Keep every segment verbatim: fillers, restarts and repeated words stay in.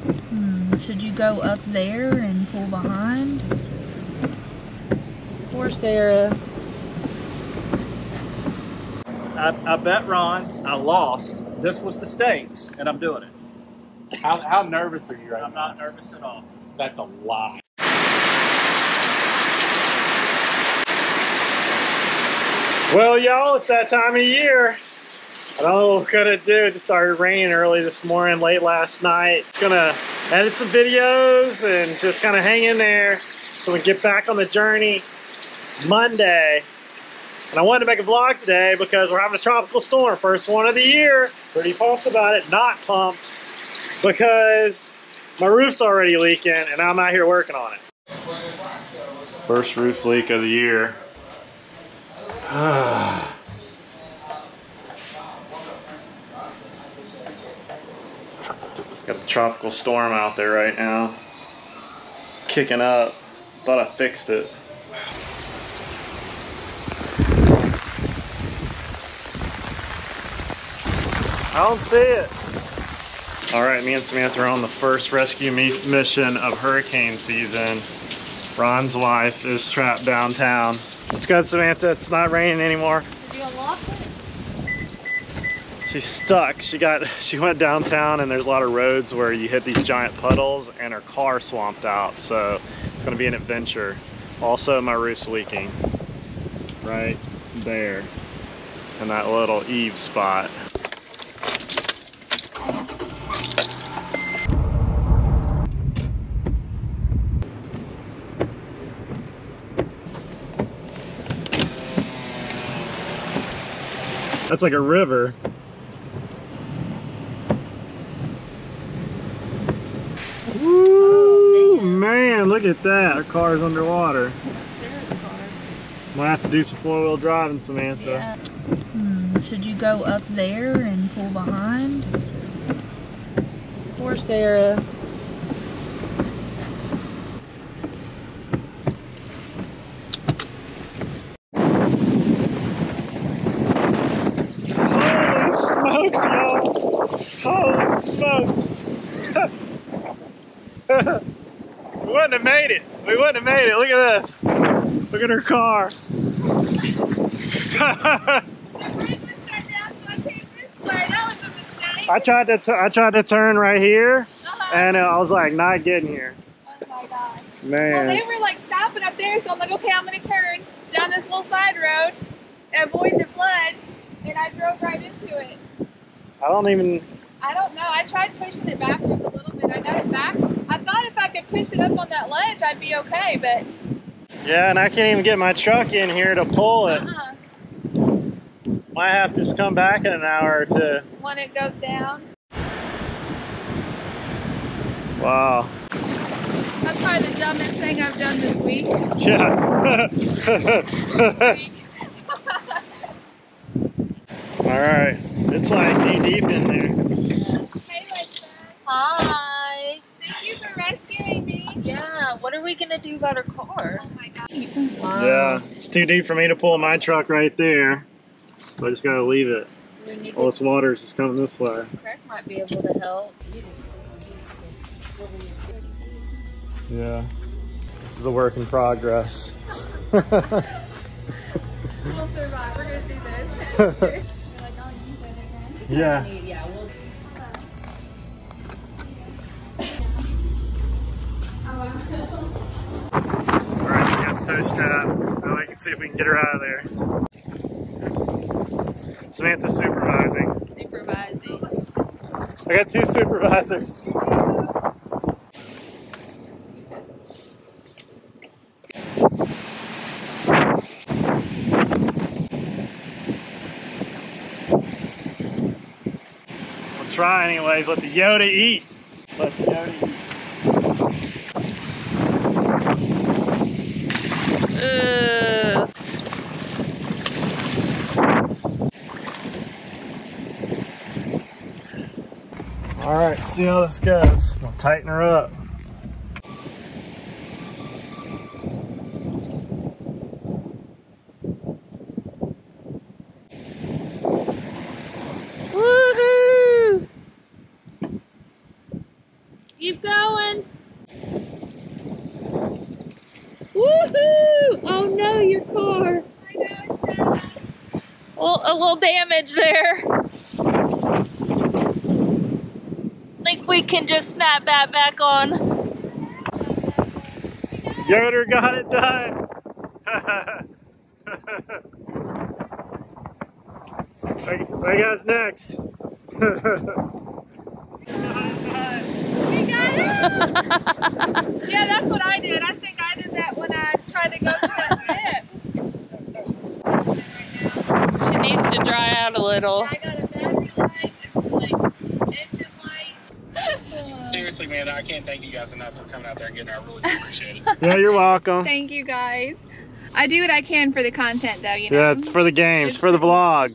Hmm, should you go up there and pull behind? Poor Sarah. I, I bet Ron, I lost. This was the stakes, and I'm doing it. How, how nervous are you right I'm now? not nervous at all. That's a lie. Well, y'all, it's that time of year. I don't know what we're gonna do. It just started raining early this morning, late last night. It's gonna edit some videos and just kind of hang in there so we can get back on the journey Monday. And I wanted to make a vlog today because we're having a tropical storm, first one of the year. Pretty pumped about it, not pumped because my roof's already leaking and I'm out here working on it. First roof leak of the year. Got the tropical storm out there right now. Kicking up. Thought I fixed it. I don't see it. All right, me and Samantha are on the first rescue mission of hurricane season. Ron's wife is trapped downtown. It's good, Samantha. It's not raining anymore. Did you unlock it? She's stuck. She got. She went downtown, and there's a lot of roads where you hit these giant puddles, and her car swamped out. So it's gonna be an adventure. Also, my roof's leaking right there in that little eave spot. That's like a river. Woo, oh, man, look at that. Our car's underwater. That's Sarah's car. Might have to do some four-wheel driving, Samantha. Yeah. Hmm, should you go up there and pull behind? Poor Sarah. Holy smokes, y'all! Holy smokes! We wouldn't have made it. We wouldn't have made it. Look at this. Look at her car. I tried to t I tried to turn right here, uh-huh. and uh, I was like not getting here. Oh my gosh. Man. Well, they were like stopping up there, so I'm like, okay, I'm gonna turn down this little side road, avoid the flood, and I drove right into it. I don't even. I don't know. I tried pushing it backwards a little bit. I got it back. I thought if I could push it up on that ledge, I'd be okay, but. Yeah, and I can't even get my truck in here to pull it. Uh-uh. Might have to just come back in an hour or two. When it goes down. Wow. That's probably the dumbest thing I've done this week. Yeah. this week. All right. It's like knee deep in there. Hey, Lisa. Hi. Thank you for rescuing me. Yeah, what are we gonna do about our car? Oh my God. Wow. Yeah, it's too deep for me to pull my truck right there. So I just gotta leave it. We need All this. this water is just coming this way. Craig might be able to help. Yeah. This is a work in progress. We'll survive. We're gonna do this. You're like, I'll use it again. Yeah. Yeah, we'll. Alright, so we got the tow strap. Now we can see if we can get her out of there. Samantha's supervising. Supervising. I got two supervisors. We'll try anyways. Let the Yoda eat. Let the Yoda eat. Uh. All right, see how this goes. We'll tighten her up. Woohoo! Keep going. Woohoo! Oh no, your car. I know. Well, a little damage there. Think we can just snap that back on. Yoder got it done. What you guys next? We got it. Yeah, that's what I did. I think I did that when I tried to go through that dip. She needs to dry out a little. I got a battery light and like engine light. Seriously, man, I can't thank you guys enough for coming out there and getting out. I really do appreciate it. Yeah, you're welcome. Thank you guys. I do what I can for the content though, you know. Yeah, it's for the games, for the vlog.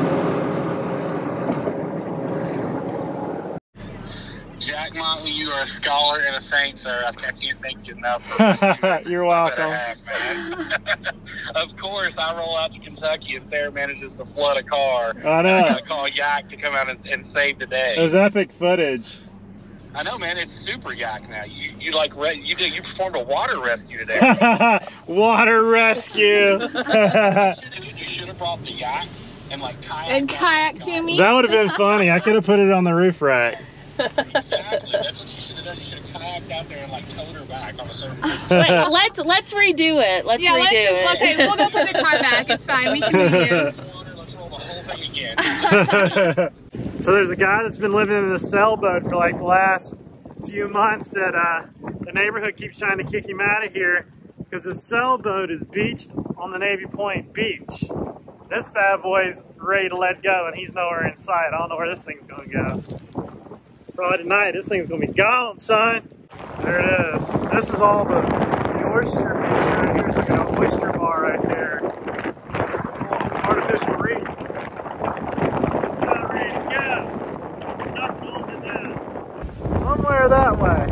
Jack Motley, you are a scholar and a saint, sir. I can't thank you enough. For You're welcome. Half, man. Of course, I roll out to Kentucky and Sarah manages to flood a car. I know. I gotta call Yak to come out and, and save the day. It was epic footage. I know, man. It's super Yak now. You you like re you did you performed a water rescue today. Water rescue. You should have brought the Yak and like kayak And kayak to me. That would have been funny. I could have put it on the roof rack. Exactly. That's what you should have done. You should have kayaked out there and like towed her back on a surfboard. Wait, let's let's redo it. Let's Yeah, redo let's just it. okay, we'll go put the car back. It's fine. We can redo. Let's roll the whole thing again. So there's a guy that's been living in a sailboat for like the last few months that uh, the neighborhood keeps trying to kick him out of here because his sailboat is beached on the Navy Point beach. This bad boy's ready to let go and he's nowhere in sight. I don't know where this thing's gonna go. Friday night, this thing's gonna be gone, son. There it is. This is all the, the oyster beach right here. It's like an oyster bar right there. It's a little artificial reef. Not ready to go. Not cool to do. Somewhere that way.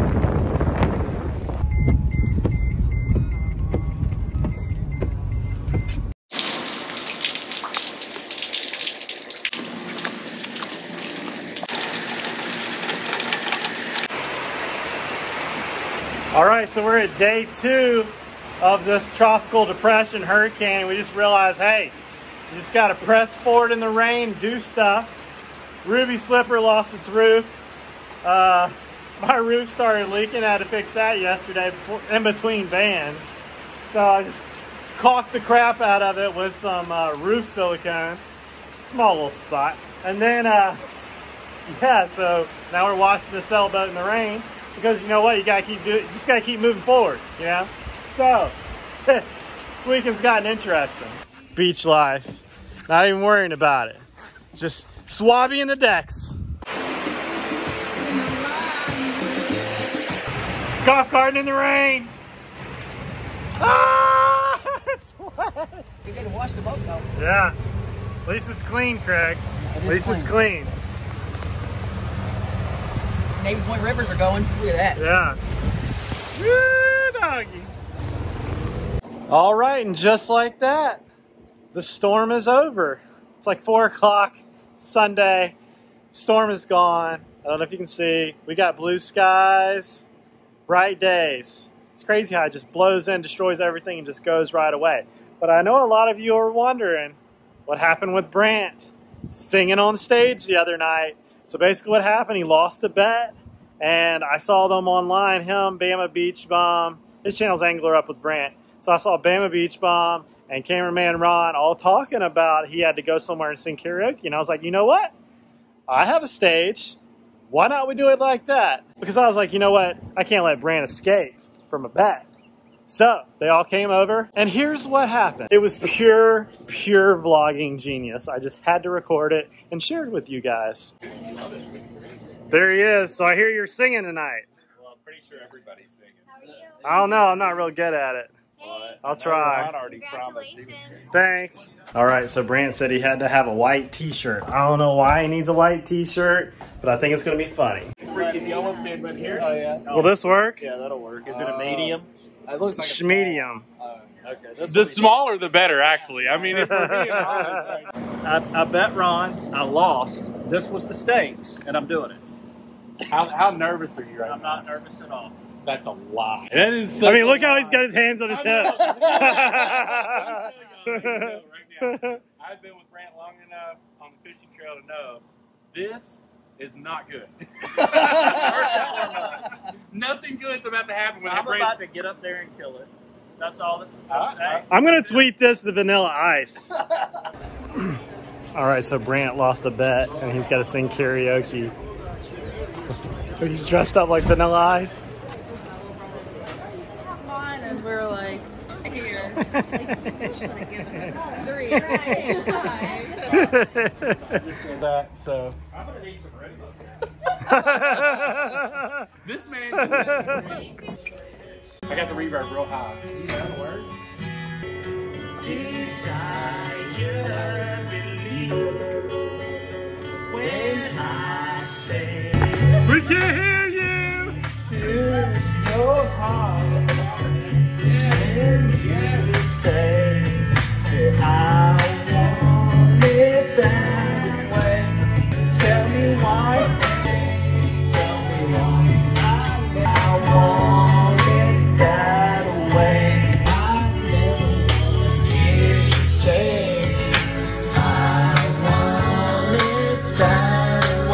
All right, so we're at day two of this tropical depression hurricane. We just realized, hey, you just got to press forward in the rain, do stuff. Ruby Slipper lost its roof. Uh, my roof started leaking. I had to fix that yesterday before, in between bands. So I just caulked the crap out of it with some uh, roof silicone. Small little spot. And then, uh, yeah, so now we're washing the sailboat in the rain. Because you know what, you gotta keep doing, you just gotta keep moving forward, you know? So, this weekend's gotten interesting. Beach life. Not even worrying about it. Just swabbing the decks. Golf carting in the rain. Ah! It's wet. You gotta wash the boat though. Yeah. At least it's clean, Craig. At least clean. it's clean. Navy Point rivers are going. Look at that. Yeah. Woo, doggy. All right, and just like that, the storm is over. It's like four o'clock Sunday. Storm is gone. I don't know if you can see. We got blue skies, bright days. It's crazy how it just blows in, destroys everything, and just goes right away. But I know a lot of you are wondering what happened with Brant singing on stage the other night. So basically what happened, he lost a bet, and I saw them online, him, Bama Beach Bum, his channel's Anglerup with Brant. So I saw Bama Beach Bum and cameraman Ron all talking about he had to go somewhere and sing karaoke. And I was like, you know what? I have a stage. Why not we do it like that? Because I was like, you know what? I can't let Brant escape from a bet. So they all came over, and here's what happened. It was pure, pure vlogging genius. I just had to record it and share it with you guys. There he is. So I hear you're singing tonight. Well, I'm pretty sure everybody's singing. I don't know. I'm not real good at it. I'll try. Thanks. All right, so Brant said he had to have a white t-shirt. I don't know why he needs a white t-shirt, but I think it's going to be funny. Freaking yellow pin right here. Oh yeah. Will this work? Yeah, that'll work. Is it a medium? It looks like a Medium. Uh, Okay. This The smaller the better, actually. I mean, if we're being honest. I, I bet Ron. I lost. This was the stakes, and I'm doing it. How, how nervous are you right I'm now? not nervous at all. That's a lie. That is. Such I mean, a look how lie. he's got his hands on his I know. hips. I'm telling you, I'm telling you right now. I've been with Brant long enough on the fishing trail to know this is not good. First and foremost, nothing good's about to happen when I'm that Brant. about to get up there and kill it. That's all that's. that's Uh, hey. I'm gonna tweet this to Vanilla Ice. All right, so Brant lost a bet, and he's got to sing karaoke. He's dressed up like Vanilla Ice. Mine as we're like here. Three. I just said that, so. I'm gonna need some ready. This man. I got the reverb real high. You know the words? Desire, believe when I say we can hear you. To your heart, and you say that I want it that way. Tell me why. Tell me why. I want it that way. I never hear you say I want it that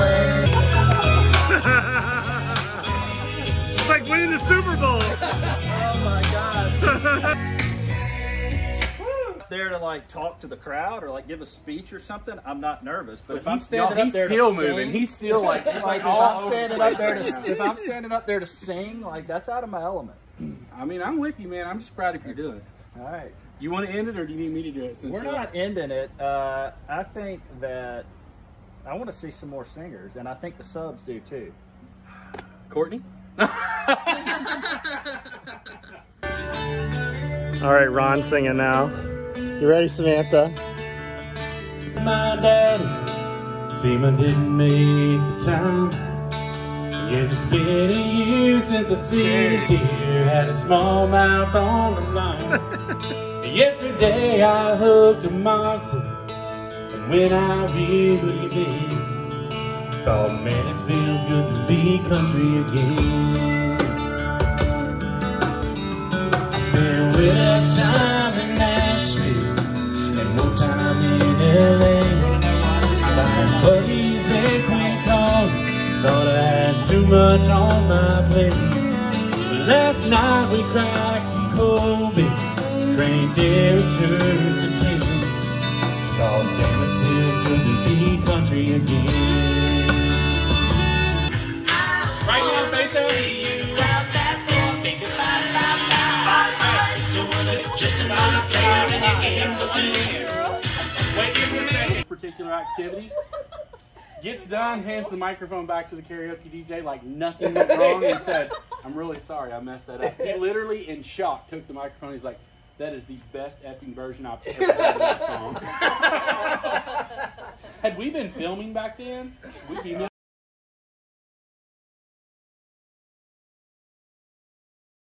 way. It's like winning the Super Bowl. Oh my God. There to like talk to the crowd or like give a speech or something, I'm not nervous. But if I'm standing up there still to moving. sing, He's still like, like if all I'm over standing the up place. there to if I'm standing up there to sing, like that's out of my element. I mean, I'm with you, man. I'm just proud if you do it. All right, You want to end it, or do you need me to do it? Since we're you're- not ending it. Uh, I think that I want to see some more singers, and I think the subs do too. Courtney. All right, Ron singing now. You ready, Samantha? My daddy seemed I didn't make the time. Guess it's been a year since I seen a deer had a small mouth on the line. Yesterday I hooked a monster, and when I reeled it in, thought, man, it feels good to be country again. I spent less time in Nashville and more time in L A. Buying buggies and queen cars, thought I had too much on my plate. But last night we cracked some cold beer, cranked Derek turns and chains. Thought, damn, it feels good to be country again. Right now, face up. Wait just a second. Particular activity gets done, hands the microphone back to the karaoke D J like nothing went wrong, and said, "I'm really sorry, I messed that up." He literally, in shock, took the microphone. He's like, "That is the best epping version I've ever heard of that song." Had we been filming back then, we'd be millions.